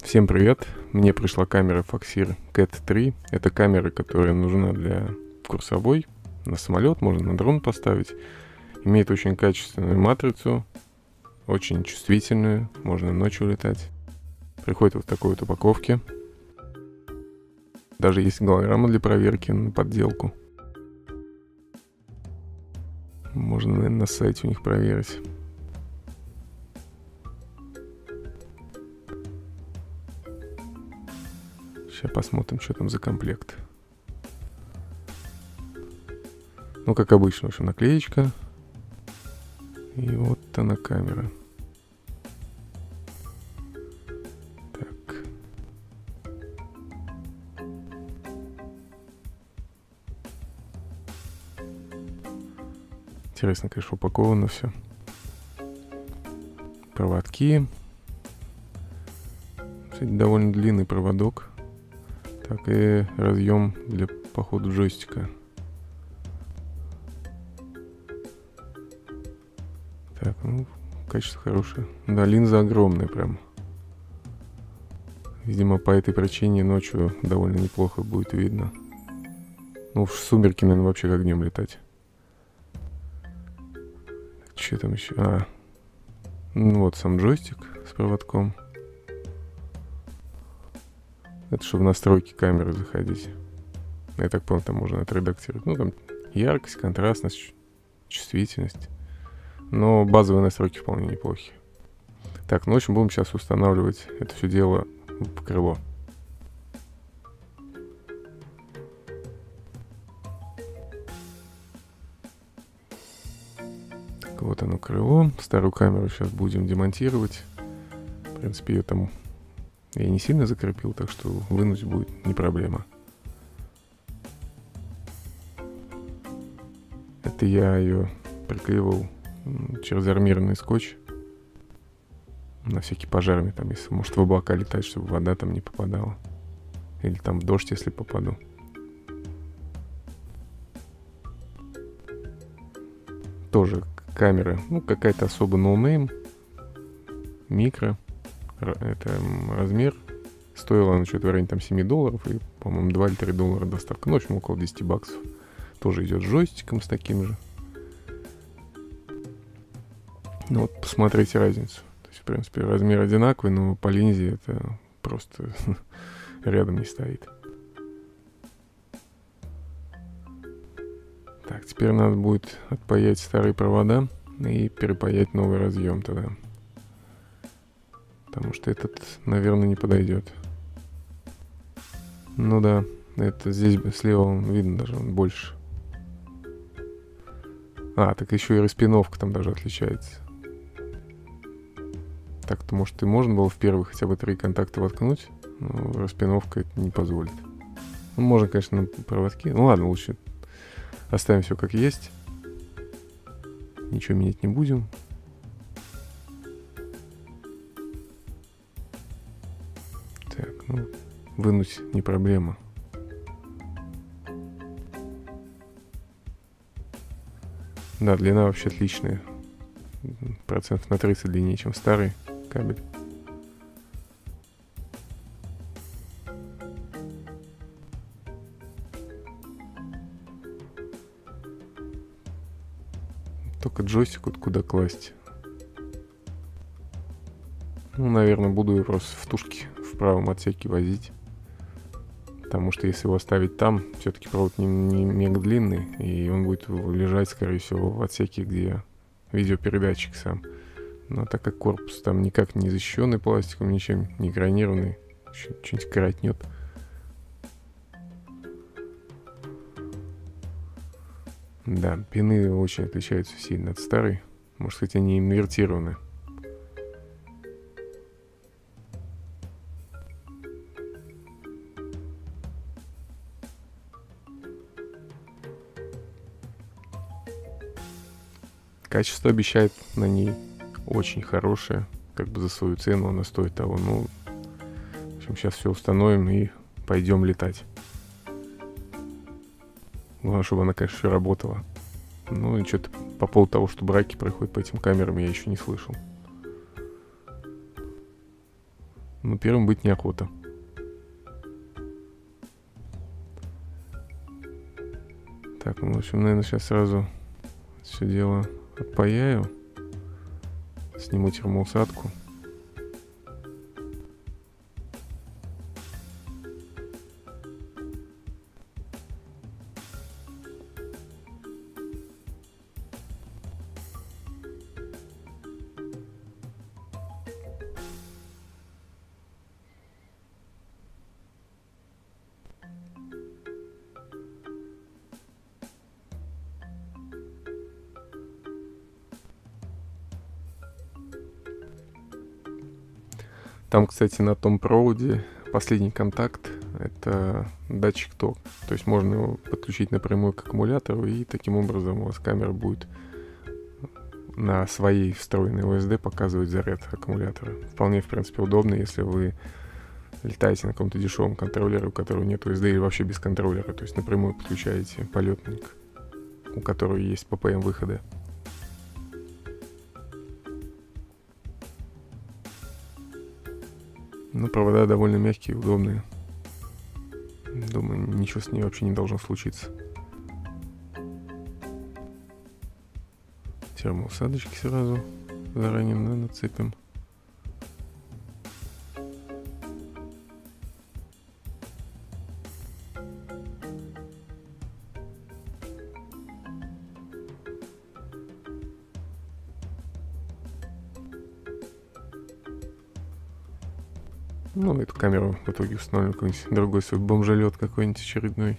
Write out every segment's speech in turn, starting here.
Всем привет! Мне пришла камера Foxeer Cat 3. Это камера, которая нужна для курсовой. На самолет, можно на дрон поставить. Имеет очень качественную матрицу, очень чувствительную, можно ночью летать. Приходит вот в такой вот упаковке. Даже есть голограмма для проверки на подделку. Можно, наверное, на сайте у них проверить. Сейчас посмотрим, что там за комплект. Ну, как обычно, в общем, наклеечка. И вот она камера. Так. Интересно, конечно, упаковано все. Проводки. Кстати, довольно длинный проводок. Так, и разъем для, походу, джойстика. Так, ну, качество хорошее. Да, линза огромная прям. Видимо, по этой причине ночью довольно неплохо будет видно. Ну, в сумерки, наверное, вообще как днем летать. Что там еще? Ну вот сам джойстик с проводком. Это чтобы в настройки камеры заходить. Я так понял, там можно отредактировать. Ну, там яркость, контрастность, чувствительность. Но базовые настройки вполне неплохие. Так, ну, в общем, будем сейчас устанавливать это все дело в крыло. Так, вот оно крыло. Старую камеру сейчас будем демонтировать. В принципе, ее там я не сильно закрепил, так что вынуть будет не проблема. Это я ее приклеивал через армированный скотч. На всякий пожарный, там, если может в облака летать, чтобы вода там не попадала. Или там в дождь, если попаду. Тоже камера, ну, какая-то особо ноунейм. Микро. Это размер. Стоила она что-то в районе там $7. И, по-моему, 2 или 3 доллара доставка. Ну, в общем, около 10 баксов. Тоже идет с джойстиком, с таким же. Ну вот, посмотрите разницу. То есть, в принципе, размер одинаковый, но по линзе это просто рядом не стоит. Так, теперь надо будет отпаять старые провода и перепаять новый разъем тогда. Потому что этот, наверное, не подойдет. Ну да, это здесь слева видно даже, он больше. Так еще и распиновка там даже отличается. Так-то, может, и можно было в первый хотя бы 3 контакта воткнуть, но распиновка это не позволит. Ну, можно, конечно, на проводки. Ну ладно, лучше оставим все как есть. Ничего менять не будем. Так, ну, вынуть не проблема. Да, длина вообще отличная. Процентов на 30 длиннее, чем старый кабель. Только джойстик вот куда класть. Ну, наверное, буду его просто в тушке в правом отсеке возить. Потому что если его оставить там, все-таки провод не мега длинный, и он будет лежать, скорее всего, в отсеке, где видеопередатчик сам. Но так как корпус там никак не защищенный пластиком, ничем не экранированный, что-нибудь коротнет. Да, пины очень отличаются сильно от старой. Может быть, они инвертированы. Качество обещает на ней очень хорошее. Как бы за свою цену она стоит того. Ну, в общем, сейчас все установим и пойдем летать. Главное, чтобы она, конечно, еще работала. Ну, и что-то по поводу того, что браки проходят по этим камерам, я еще не слышал. Но первым быть неохота. Так, ну, в общем, наверное, сейчас сразу все дело отпаяю. Сниму термоусадку. Там, кстати, на том проводе последний контакт — это датчик тока. То есть можно его подключить напрямую к аккумулятору, и таким образом у вас камера будет на своей встроенной ОСД показывать заряд аккумулятора. Вполне, в принципе, удобно, если вы летаете на каком-то дешевом контроллере, у которого нет ОСД, или вообще без контроллера. То есть напрямую подключаете полетник, у которого есть ППМ выходы. Ну, провода довольно мягкие, удобные. Думаю, ничего с ней вообще не должно случиться. Термоусадочки сразу заранее нацепим. Ну, эту камеру в итоге установим какой-нибудь другой свой бомжелет какой-нибудь очередной.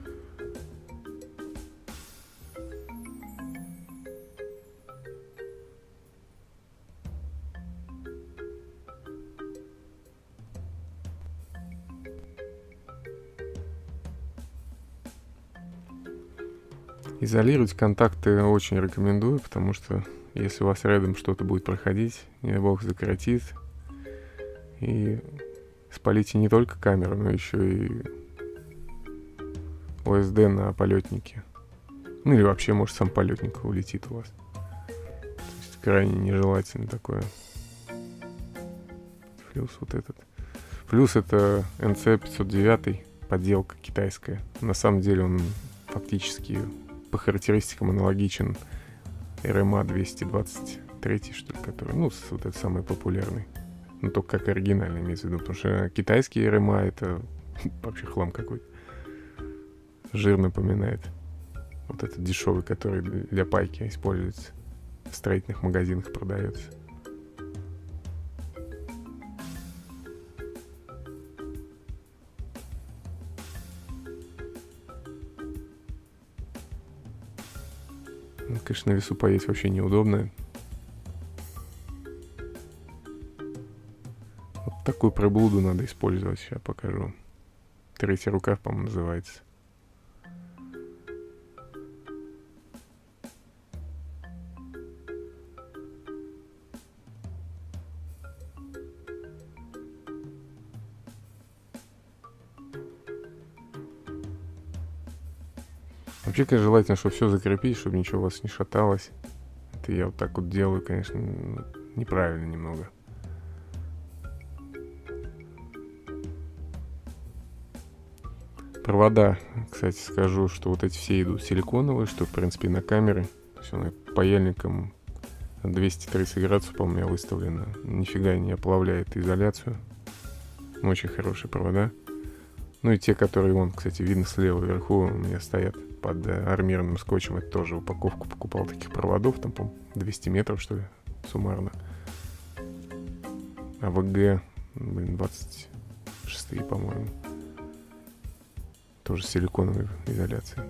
Изолировать контакты очень рекомендую, потому что если у вас рядом что-то будет проходить, не дай бог закоротит, и спалите не только камеру, но еще и ОСД на полетнике. Ну или вообще, может, сам полетник улетит у вас. То есть крайне нежелательно такое. Плюс вот этот. Плюс это NC509, подделка китайская. На самом деле он фактически по характеристикам аналогичен RMA 223, что ли, который, ну, вот этот самый популярный. Ну, только как оригинальный имеется в виду, потому что китайский RMA это вообще хлам какой-то. Жир напоминает. Вот этот дешевый, который для пайки используется. В строительных магазинах продается. Ну, конечно, на весу поесть вообще неудобно. Вот такую приблуду надо использовать. Сейчас покажу. Третий рукав, по-моему, называется. Вообще, конечно, желательно, чтобы все закрепить, чтобы ничего у вас не шаталось. Это я вот так вот делаю, конечно, неправильно немного. Провода, кстати, скажу, что вот эти все идут силиконовые, что, в принципе, на камере. То есть он паяльником 230 градусов, по-моему, у меня выставлено. Нифига не оплавляет изоляцию. Очень хорошие провода. Ну и те, которые, вон, кстати, видно слева вверху, у меня стоят под армированным скотчем. Это тоже упаковку покупал таких проводов, там, по-моему, 200 метров, что ли, суммарно. АВГ, 26, по-моему. Тоже с силиконовой изоляцией.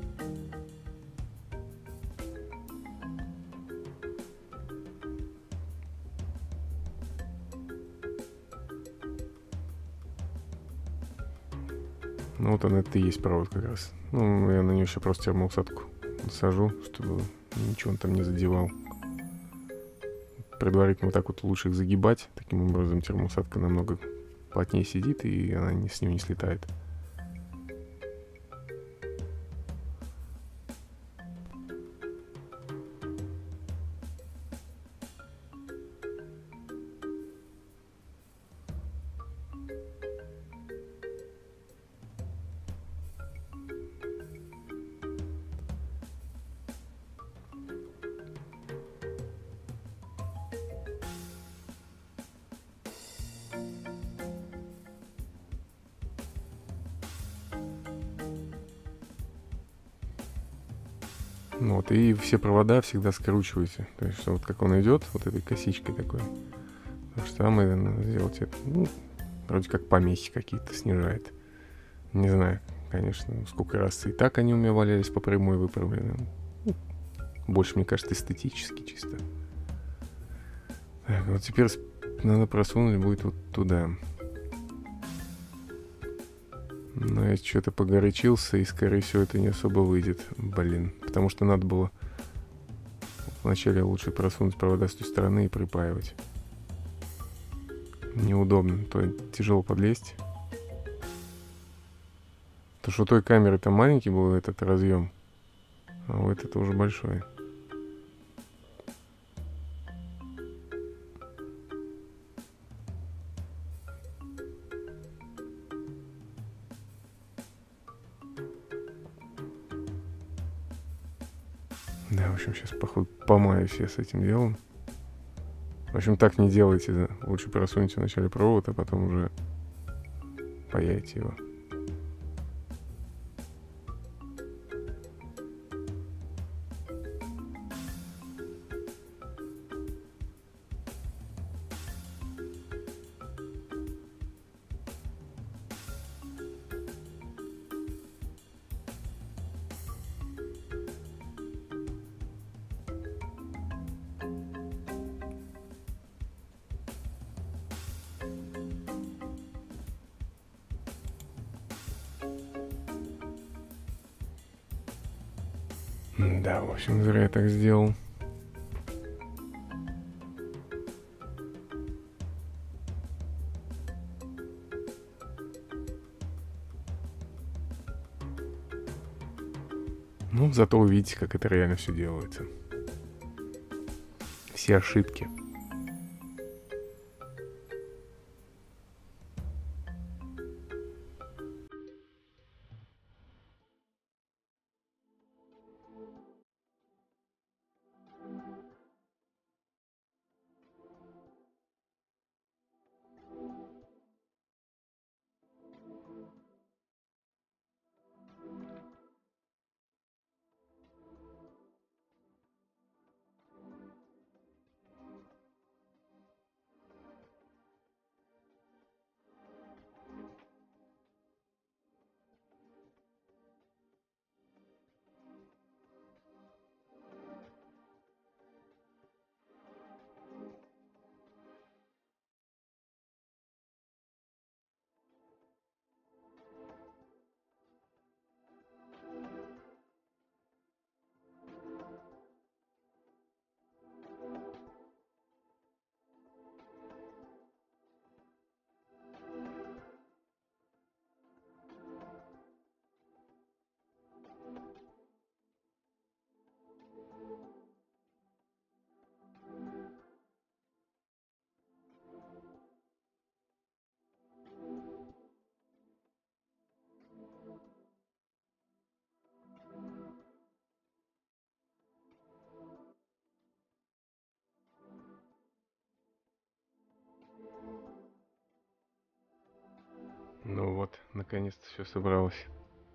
Ну вот он, это и есть провод как раз. Ну, я на нее еще просто термоусадку насажу, чтобы ничего он там не задевал. Предварительно вот так вот лучше их загибать. Таким образом термоусадка намного плотнее сидит, и она с нее не слетает. Ну вот, и все провода всегда скручивайте. То есть, что вот как он идет, вот этой косичкой такой. То же самое надо сделать это. Ну, вроде как помехи какие-то снижает. Не знаю, конечно, сколько раз и так они у меня валялись по прямой выправлены. Ну, больше, мне кажется, эстетически чисто. Так, вот теперь надо просунуть будет вот туда. Но я что-то погорячился, и, скорее всего, это не особо выйдет. Блин, потому что надо было вначале лучше просунуть провода с той стороны и припаивать. Неудобно, то тяжело подлезть. Потому что у той камеры там маленький был этот разъем, а у этого уже большой. Да, в общем, сейчас, походу, помаюсь я с этим делом. В общем, так не делайте, да. Лучше просуньте вначале провод, а потом уже паяйте его. Да, в общем, зря я так сделал. Ну, зато увидите, как это реально все делается. Все ошибки. Ну вот, наконец-то все собралось.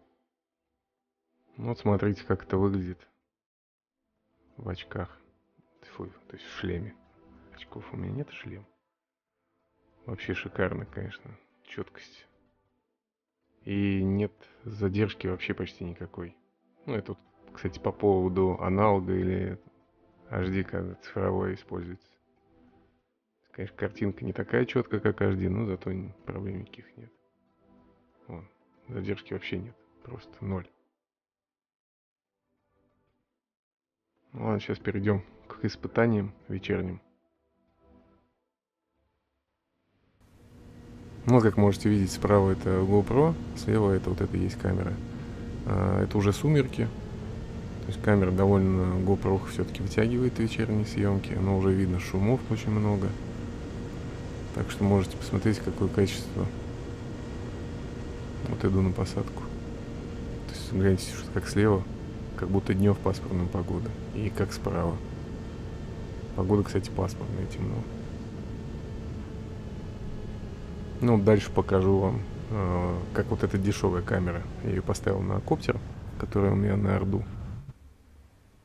Ну вот смотрите, как это выглядит в очках. Фу, то есть в шлеме. Очков у меня нет, шлем. Вообще шикарно, конечно. Четкость. И нет задержки вообще почти никакой. Ну, это вот, кстати, по поводу аналога или HD, когда цифровое используется. Конечно, картинка не такая четкая, как HD, но зато проблем никаких нет. Вон, задержки вообще нет. Просто ноль. Ну ладно, сейчас перейдем к испытаниям вечерним. Ну, как можете видеть, справа это GoPro, слева это вот это есть камера. Это уже сумерки. То есть камера довольно GoPro все-таки вытягивает вечерние съемки, но уже видно шумов очень много. Так что можете посмотреть, какое качество. Вот иду на посадку. То есть гляньте, что как слева, как будто днем в пасмурную погоду. И как справа. Погода, кстати, пасмурная, темно. Ну, дальше покажу вам, как вот эта дешевая камера. Я ее поставил на коптер, который у меня на Орду.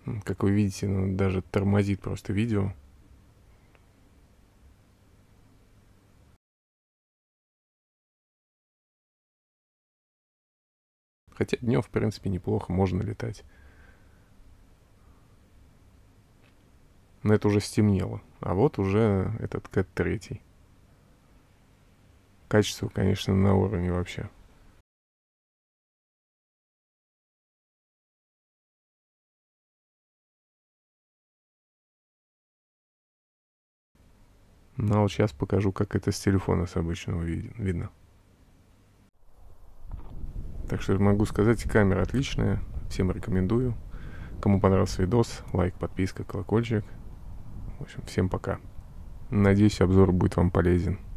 Как вы видите, даже тормозит просто видео. Хотя днем, в принципе, неплохо, можно летать. Но это уже стемнело. А вот уже этот Кэт 3. Качество, конечно, на уровне вообще. Ну, а вот сейчас покажу, как это с телефона с обычного видно. Так что могу сказать, камера отличная. Всем рекомендую. Кому понравился видос, лайк, подписка, колокольчик. В общем, всем пока. Надеюсь, обзор будет вам полезен.